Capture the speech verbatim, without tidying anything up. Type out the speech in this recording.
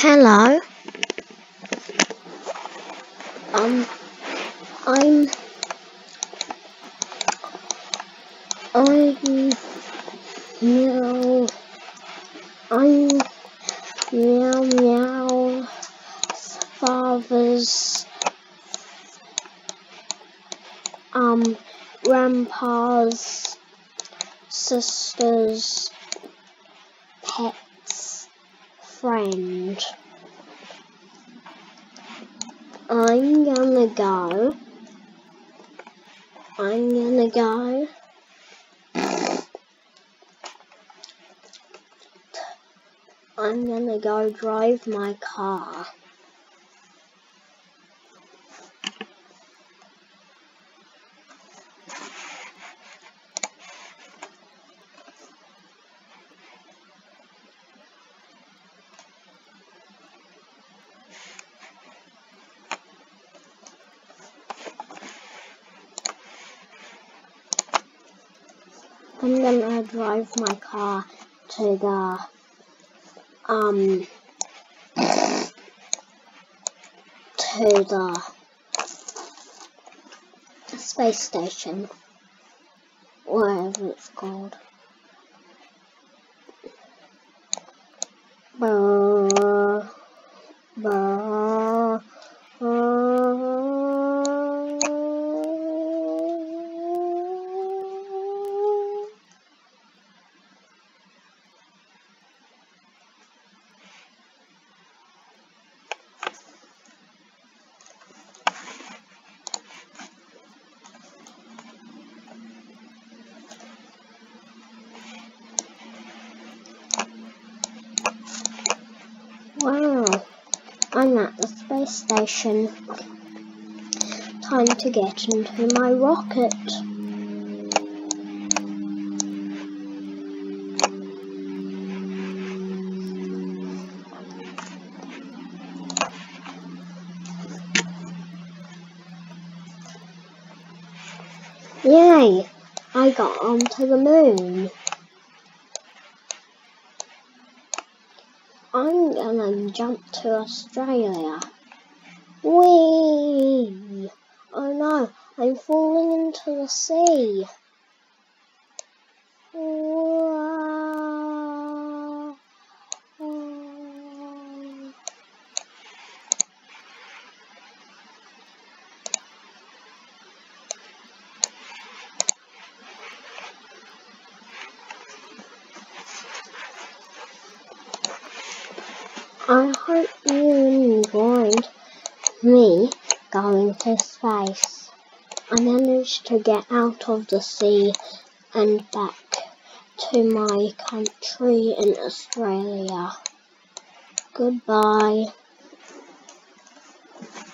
Hello. Um, I'm, I'm, meow, I'm, meow, meow, father's, um, grandpa's, sister's, pet's friend. I'm gonna go. I'm gonna go. I'm gonna go drive my car. I'm gonna drive my car to the, um, to the space station, whatever it's called. Brr, brr, brr. Wow, I'm at the space station. Time to get into my rocket. Yay! I got onto the moon. I'm gonna jump to Australia. Whee! Oh no, I'm falling into the sea. Wah, wah. I hope you enjoyed me going to space. I managed to get out of the sea and back to my country in Australia. Goodbye.